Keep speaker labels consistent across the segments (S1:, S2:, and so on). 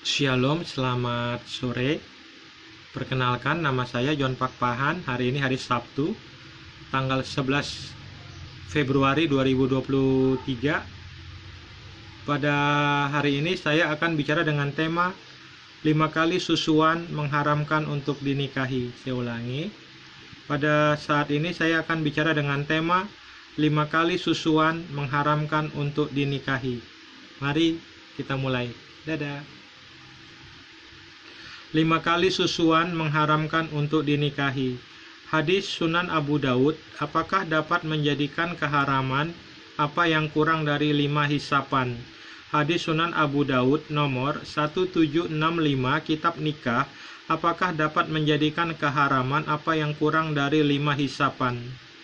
S1: Shalom, selamat sore. Perkenalkan, nama saya John Pakpahan. Hari ini hari Sabtu, tanggal 11 Februari 2023. Pada hari ini saya akan bicara dengan tema 5 kali susuan mengharamkan untuk dinikahi. Saya ulangi. Pada saat ini saya akan bicara dengan tema 5 kali susuan mengharamkan untuk dinikahi. Mari kita mulai. Dadah. 5 kali susuan mengharamkan untuk dinikahi. Hadis Sunan Abu Daud, apakah dapat menjadikan keharaman apa yang kurang dari 5 hisapan? Hadis Sunan Abu Daud nomor 1765 Kitab Nikah, apakah dapat menjadikan keharaman apa yang kurang dari 5 hisapan?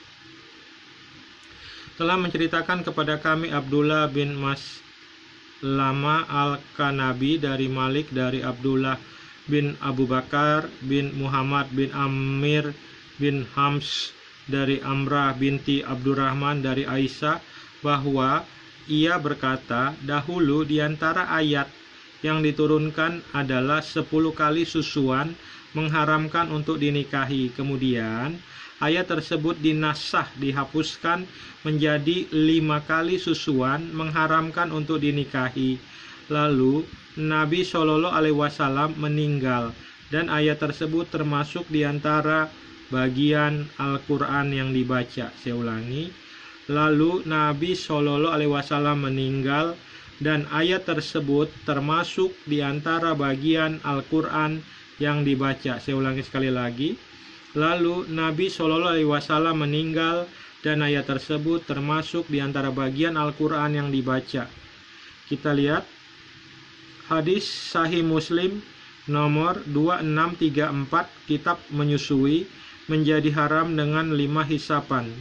S1: Telah menceritakan kepada kami Abdullah bin Maslama al-Kanabi dari Malik dari Abdullah bin Abu Bakar bin Muhammad bin Amir bin Hams dari Amrah binti Abdurrahman dari Aisyah bahwa ia berkata, dahulu di antara ayat yang diturunkan adalah 10 kali susuan mengharamkan untuk dinikahi. Kemudian ayat tersebut dinasah, dihapuskan menjadi 5 kali susuan mengharamkan untuk dinikahi. Lalu Nabi Shallallahu Alaihi Wasallam meninggal dan ayat tersebut termasuk di antara bagian Al-Quran yang dibaca. Saya ulangi. Lalu Nabi Shallallahu Alaihi Wasallam meninggal dan ayat tersebut termasuk di antara bagian Al-Quran yang dibaca. Saya ulangi sekali lagi. Lalu Nabi Shallallahu Alaihi Wasallam meninggal dan ayat tersebut termasuk di antara bagian Al-Quran yang dibaca. Kita lihat hadis Sahih Muslim nomor 2634, kitab menyusui menjadi haram dengan 5 hisapan.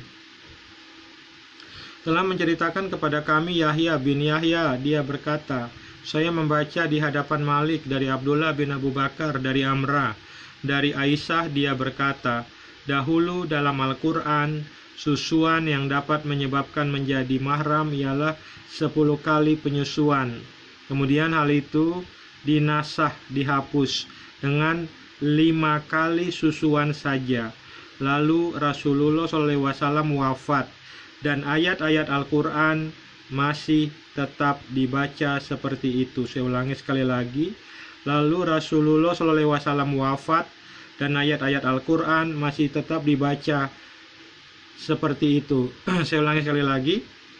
S1: Telah menceritakan kepada kami Yahya bin Yahya, dia berkata, saya membaca di hadapan Malik dari Abdullah bin Abu Bakar dari Amrah dari Aisyah, dia berkata, dahulu dalam Al-Quran susuan yang dapat menyebabkan menjadi mahram ialah 10 kali penyusuan. Kemudian hal itu dinasah, dihapus dengan 5 kali susuan saja. Lalu Rasulullah SAW wafat dan ayat-ayat Al-Quran masih tetap dibaca seperti itu. Saya ulangi sekali lagi. Lalu Rasulullah SAW wafat dan ayat-ayat Al-Quran masih tetap dibaca seperti itu. Saya ulangi sekali lagi.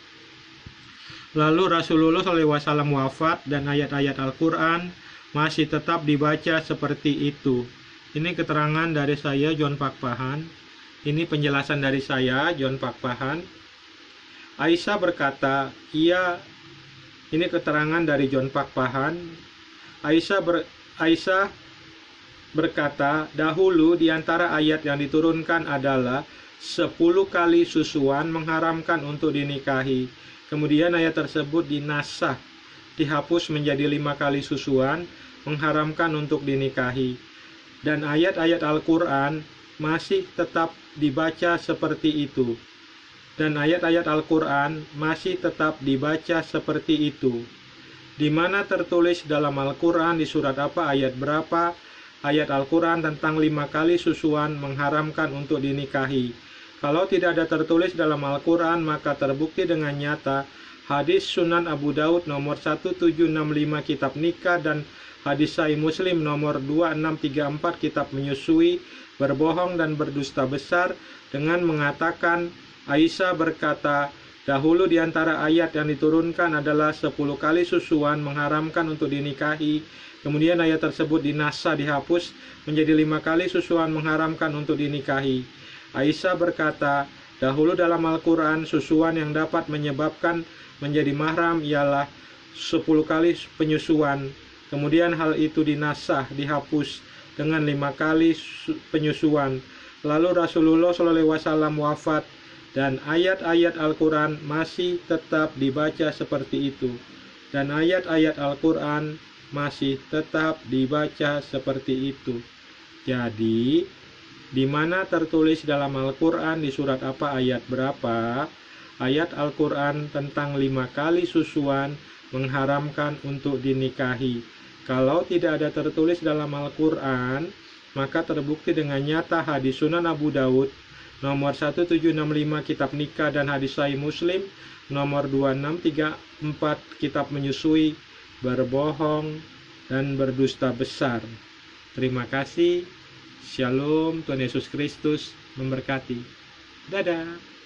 S1: Lalu Rasulullah SAW wafat dan ayat-ayat Al-Quran masih tetap dibaca seperti itu. Ini keterangan dari saya, John Pakpahan. Ini penjelasan dari saya, John Pakpahan. Aisyah berkata, ini keterangan dari John Pakpahan. Aisyah berkata, dahulu di antara ayat yang diturunkan adalah 10 kali susuan mengharamkan untuk dinikahi. Kemudian ayat tersebut dinasah, dihapus menjadi 5 kali susuan mengharamkan untuk dinikahi. Dan ayat-ayat Al-Quran masih tetap dibaca seperti itu. Dan ayat-ayat Al-Quran masih tetap dibaca seperti itu. Di mana tertulis dalam Al-Quran di surat apa, ayat berapa, ayat Al-Quran tentang 5 kali susuan mengharamkan untuk dinikahi. Kalau tidak ada tertulis dalam Al-Quran, maka terbukti dengan nyata hadis Sunan Abu Daud nomor 1765 Kitab Nikah dan hadis Sahih Muslim nomor 2634 Kitab Menyusui berbohong dan berdusta besar dengan mengatakan Aisyah berkata, dahulu di antara ayat yang diturunkan adalah 10 kali susuan mengharamkan untuk dinikahi. Kemudian ayat tersebut dinasah, dihapus menjadi 5 kali susuan mengharamkan untuk dinikahi. Aisyah berkata, dahulu dalam Al-Quran susuan yang dapat menyebabkan menjadi mahram ialah 10 kali penyusuan. Kemudian hal itu dinasah, dihapus dengan 5 kali penyusuan. Lalu Rasulullah SAW wafat dan ayat-ayat Al-Quran masih tetap dibaca seperti itu. Dan ayat-ayat Al-Quran masih tetap dibaca seperti itu. Jadi di mana tertulis dalam Al-Quran di surat apa, ayat berapa, ayat Al-Quran tentang 5 kali susuan mengharamkan untuk dinikahi. Kalau tidak ada tertulis dalam Al-Quran, maka terbukti dengan nyata hadis Sunan Abu Daud nomor 1765 Kitab Nikah dan hadis Sahih Muslim nomor 2634 Kitab Menyusui, berbohong dan berdusta besar. Terima kasih. Shalom. Tuhan Yesus Kristus memberkati. Dadah.